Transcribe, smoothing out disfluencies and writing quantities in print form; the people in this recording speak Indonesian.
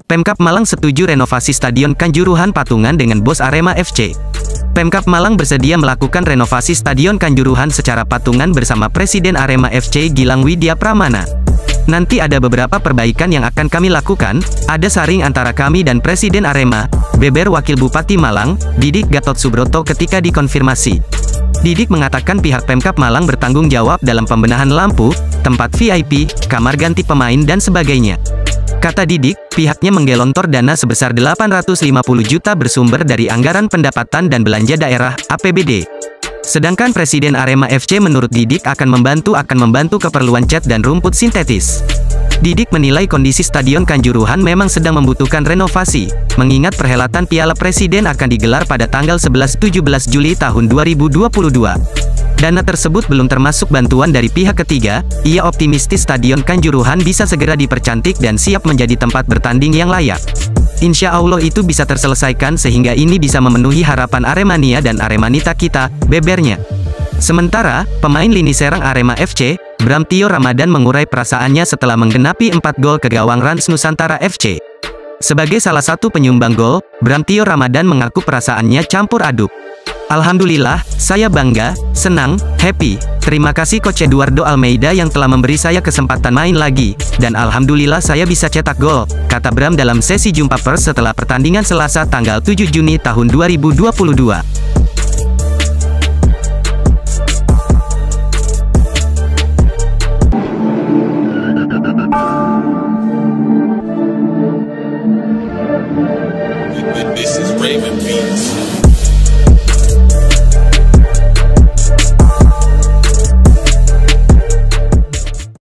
Pemkab Malang setuju renovasi Stadion Kanjuruhan patungan dengan bos Arema FC. Pemkab Malang bersedia melakukan renovasi Stadion Kanjuruhan secara patungan bersama Presiden Arema FC Gilang Widya Pramana. Nanti ada beberapa perbaikan yang akan kami lakukan, ada saring antara kami dan Presiden Arema, beber Wakil Bupati Malang, Didik Gatot Subroto ketika dikonfirmasi. Didik mengatakan pihak Pemkab Malang bertanggung jawab dalam pembenahan lampu, tempat VIP, kamar ganti pemain dan sebagainya. Kata Didik, pihaknya menggelontor dana sebesar 850 juta bersumber dari anggaran pendapatan dan belanja daerah, APBD. Sedangkan Presiden Arema FC menurut Didik akan membantu keperluan cat dan rumput sintetis. Didik menilai kondisi Stadion Kanjuruhan memang sedang membutuhkan renovasi, mengingat perhelatan Piala Presiden akan digelar pada tanggal 11-17 Juli tahun 2022. Dana tersebut belum termasuk bantuan dari pihak ketiga. Ia optimistis Stadion Kanjuruhan bisa segera dipercantik dan siap menjadi tempat bertanding yang layak. Insya Allah itu bisa terselesaikan sehingga ini bisa memenuhi harapan Aremania dan Aremanita kita, bebernya. Sementara, pemain lini serang Arema FC, Bram Tio Ramadan mengurai perasaannya setelah menggenapi 4 gol ke gawang Rans Nusantara FC. Sebagai salah satu penyumbang gol, Bram Tio Ramadan mengaku perasaannya campur aduk. Alhamdulillah, saya bangga, senang, happy. Terima kasih Coach Eduardo Almeida yang telah memberi saya kesempatan main lagi, dan alhamdulillah saya bisa cetak gol, kata Bram dalam sesi jumpa pers setelah pertandingan Selasa tanggal 7 Juni tahun 2022. This is Raven Beats.